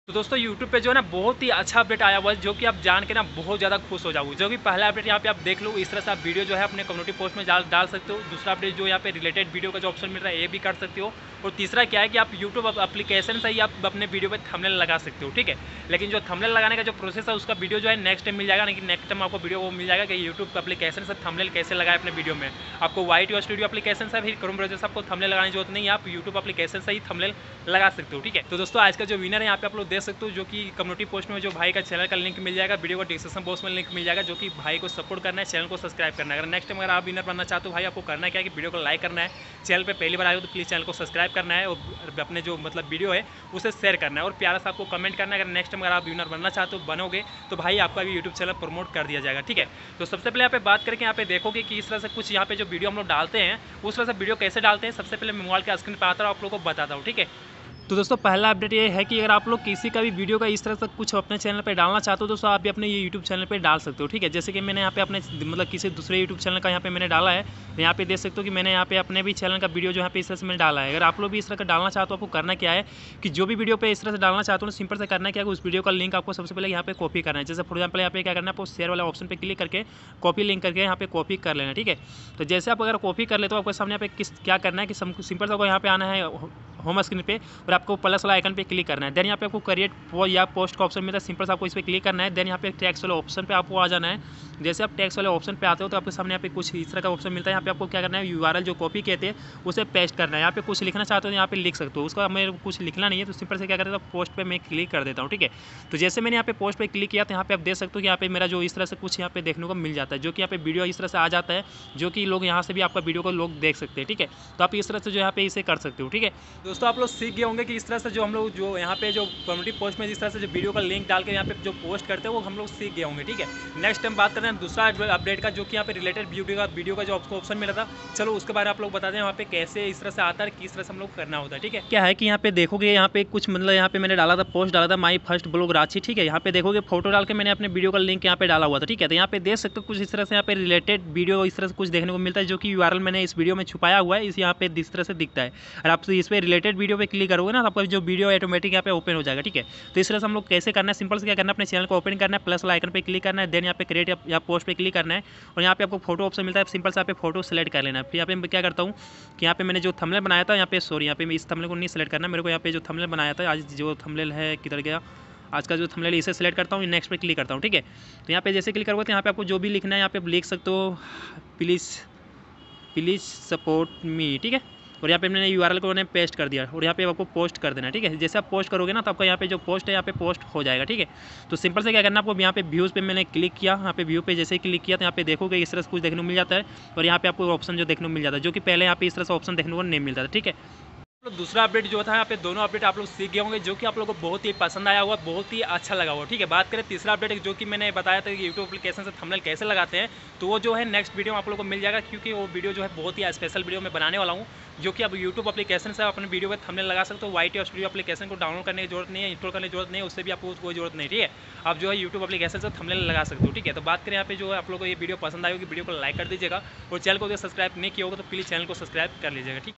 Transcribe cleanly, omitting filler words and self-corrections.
तो दोस्तों यूट्यूब पे जो है ना बहुत ही अच्छा अपडेट आया हुआ है, जो कि आप जान के ना बहुत ज़्यादा खुश हो जाओगे। जो कि पहला अपडेट यहाँ पे आप देख लो, इस तरह से आप वीडियो जो है अपने कम्युनिटी पोस्ट में डाल सकते हो। दूसरा अपडेट जो यहाँ पे रिलेटेड वीडियो का जो ऑप्शन मिल रहा है ये भी कर सकते हो। और तीसरा क्या है कि आप यूट्यूब एप्लीकेशन से ही आप अपने वीडियो पे थंबनेल लगा सकते हो, ठीक है। लेकिन जो थंबनेल लगाने का जो प्रोसेस है उसका वीडियो जो है नेक्स्ट टाइम मिल जाएगा, लेकिन नेक्स्ट टाइम आपको वीडियो वो मिल जाएगा कि यूट्यूब एप्लीकेशन से थंबनेल कैसे लगाए अपने वीडियो में। आपको वाइट स्टूडियो एप्लीकेशन से फिर क्रोम ब्राउज़र से आपको थंबनेल लगाने की जरूरत नहीं है, आप यूट्यूब एप्लीकेशन से ही थंबनेल लगा सकते हो, ठीक है। तो दोस्तों आज का जो विनर है यहाँ पे आप लोग देख सकते हो, जो कि कम्युनिटी पोस्ट में जो भाई का चैनल का लिंक मिल जाएगा, वीडियो का डिस्क्रिप्शन बॉक्स में लिंक मिल जाएगा। जो कि भाई को सपोर्ट करना है, चैनल को सब्सक्राइब करना है। अगर नेक्स्ट टाइम अगर आप विनर बनना चाहते हो भाई, आपको करना क्या है कि वीडियो को लाइक करना है, चैनल पे पहली बार आए हो तो प्लीज़ चैनल को सब्सक्राइब करना है और अपने जो मतलब वीडियो है उसे शेयर करना है और प्यारा सा आपको कमेंट करना है। अगर नेक्स्ट टाइम अगर आप विनर बनना चाहते हो बनोगे तो भाई आपका भी यूट्यूब चैनल प्रमोट कर दिया जाएगा, ठीक है। तो सबसे पहले यहाँ पे बात करके यहाँ पे देखोगे कि इस तरह से कुछ यहाँ पे जो वीडियो हम लोग डालते हैं उस तरह से वीडियो कैसे डालते हैं। सबसे पहले मैं मोबाइल के स्क्रीन पर आता हूँ, आप लोगों को बताता हूँ, ठीक है। तो दोस्तों पहला अपडेट ये है कि अगर आप लोग किसी का भी वीडियो का इस तरह से कुछ अपने चैनल पे डालना चाहते हो दोस्तों, आप भी अपने ये यूट्यूब चैनल पे डाल सकते हो, ठीक है। जैसे कि मैंने यहाँ पे अपने मतलब किसी दूसरे यूट्यूब चैनल का यहाँ पे मैंने डाला है, तो यहाँ पे देख सकते हो कि मैंने यहाँ पे अपने भी चैनल का वीडियो जो यहाँ पे इस तरह से मैंने डाला है। अगर आप लोग भी इस तरह का डालना चाहते हो, आपको करना क्या है कि जो भी वीडियो पे इस तरह से डालना चाहते हो सिंपल से करना क्या है, उस वीडियो का लिंक आपको सबसे पहले यहाँ पे कॉपी करना है। जैसे फॉर एग्जाम्पल यहाँ पे क्या करना है, आपको शेयर वाला ऑप्शन पे क्लिक करके कॉपी लिंक करके यहाँ पे कॉपी कर लेना, ठीक है। तो जैसे आप अगर कॉपी कर ले तो आपके सामने यहाँ पे क्या करना है कि सिंपल से आपको यहाँ पे आना है होम स्क्रीन पे और आपको प्लस वाला आइकन पे क्लिक करना है। देन यहाँ पे आपको क्रिएट या पोस्ट का ऑप्शन मिलता है, सिंपल से आपको इस पर क्लिक करना है। देन यहाँ पे टैक्स वाले ऑप्शन पे आपको आ जाना है। जैसे आप टैक्स वाले ऑप्शन पे आते हो तो आपके सामने यहाँ पे कुछ इस तरह का ऑप्शन मिलता है। यहाँ पे आपको क्या करना है, यूआरएल जो कॉपी किए थे उसे पेस्ट करना है। यहाँ पे कुछ लिखना चाहते हो यहाँ पे लिख सकते हो, उसका मेरे कुछ लिखना नहीं है तो सिंपल से क्या करता हूँ पोस्ट पे मैं क्लिक कर देता हूँ, ठीक है। तो जैसे मैंने यहाँ पे पोस्ट पे क्लिक किया तो यहाँ पे आप देख सकते हो कि यहाँ पे मेरा जो इस तरह से कुछ यहाँ पे देखने को मिल जाता है, जो कि यहाँ पे वीडियो इस तरह से आ जाता है, जो कि लोग यहाँ से भी आपका वीडियो को लोग देख सकते हैं, ठीक है। तो आप इस तरह से जो यहाँ पे इसे कर सकते हो, ठीक है। दोस्तों आप लोग सीख गए होंगे कि इस तरह से जो हम लोग जो यहाँ पे जो कम्युनिटी पोस्ट में इस तरह से जो वीडियो का लिंक डाल के यहाँ पे जो पोस्ट करते हैं वो हम लोग सीख गए होंगे, ठीक है। नेक्स्ट टाइम बात करते हैं दूसरा अपडेट का, जो कि यहाँ पे रिलेटेड वीडियो का जो आपको ऑप्शन मिला था, चलो उसके बारे में आप लोग बता दें वहाँ पे कैसे इस तरह से आता है, किस तरह से हम लोग करना होता है, ठीक है। क्या है कि यहाँ पे देखोगे यहाँ पे कुछ मतलब यहाँ पे मैंने डाला था पोस्ट डाला था माई फर्स्ट ब्लॉग रांची, ठीक है। यहाँ पे देखोगे फोटो डाल के मैंने अपने वीडियो का लिंक यहाँ पे डाला हुआ था, ठीक है। तो यहाँ पे देख सकते हो कुछ इस तरह से यहाँ पे रिलेटेड वीडियो इस तरह से कुछ देखने को मिलता है, जो कि यूआरएल मैंने इस वीडियो में छुपाया हुआ है, इस यहाँ पे इस तरह से दिखता है। और आप इस पर रिलेटेड वीडियो पे क्लिक करोगे ना, आपका जो वीडियो ऑटोमेटिक यहाँ पे ओपन हो जाएगा, ठीक है। तो इस तरह से हम लोग कैसे करना है, सिंपल से क्या करना है, अपने चैनल को ओपन करना है, प्लस वाला आइकन पे क्लिक करना है। देन यहाँ पे क्रिएट या पोस्ट पे क्लिक करना है और यहाँ पे आपको फोटो ऑप्शन मिलता है, सिंपल से यहाँ पे फोटो सेलेक्ट कर लेना है। फिर यहाँ पे मैं क्या करता हूँ कि यहाँ पे मैंने जो थंबनेल बनाया था यहाँ पे यहाँ पे इस थंबनेल को नहीं सेलेक्ट करना, मेरे को यहाँ पे जो थंबनेल बनाया था आज जो थंबनेल है किधर गया, आज का जो थंबनेल इसे सेलेक्ट करता हूँ, नेक्स्ट पे क्लिक करता हूँ, ठीक है। तो यहाँ पे जैसे क्लिक करोगे तो यहाँ पे आपको जो भी लिखना है यहाँ पे लिख सकते हो, प्लीज़ सपोर्ट मी, ठीक है। और यहाँ पे मैंने यूआरएल को मैंने पेस्ट कर दिया और यहाँ पे आपको पोस्ट कर देना है, ठीक है। जैसे आप पोस्ट करोगे ना तो आपका यहाँ पे जो पोस्ट है यहाँ पे पोस्ट हो जाएगा, ठीक है। तो सिंपल से क्या करना है आपको, यहाँ पे व्यूज़ पे मैंने क्लिक किया, यहाँ पे व्यू पे जैसे ही क्लिक किया तो यहाँ पे देखोगे इस तरह से कुछ देखने को मिल जाता है और यहाँ पे आपको ऑप्शन जो देखने को मिल जाता है, जो कि पहले यहाँ पे इस तरह से ऑप्शन देखने को नहीं मिलता था, ठीक है। दूसरा अपडेट जो था यहाँ पे दोनों अपडेट आप लोग सीख गए होंगे, जो कि आप लोगों को बहुत ही पसंद आया हुआ, बहुत ही अच्छा लगा हुआ, ठीक है। बात करें तीसरा अपडेट, जो कि मैंने बताया था कि यूट्यूब एप्लीकेशन से थंबनेल कैसे लगाते हैं, तो वो जो है नेक्स्ट वीडियो में आप लोगों को मिल जाएगा, क्योंकि वो वीडियो जो है बहुत ही स्पेशल वीडियो मैं बनाने वाला हूँ, जो कि अब यूट्यूब एप्लीकेशन से अपने वीडियो पर थंबनेल लगा सकते हो। वाइट स्टूडियो एप्लीकेशन को डाउनलोड करने की जरूरत नहीं है, इंस्टॉल करने की जरूरत नहीं है, उससे भी आपको कोई जरूरत नहीं, ठीक है। आप जो है यूट्यूब एप्लीकेशन से थंबनेल लगा सकते हो, ठीक है। तो बात करें यहाँ पे जो है आप लोगों को ये वीडियो पसंद आई होगी, वीडियो को लाइक कर दीजिएगा और चैनल को सब्सक्राइब नहीं किया होगा तो प्लीज़ चैनल को सब्सक्राइब कर लीजिएगा, ठीक है।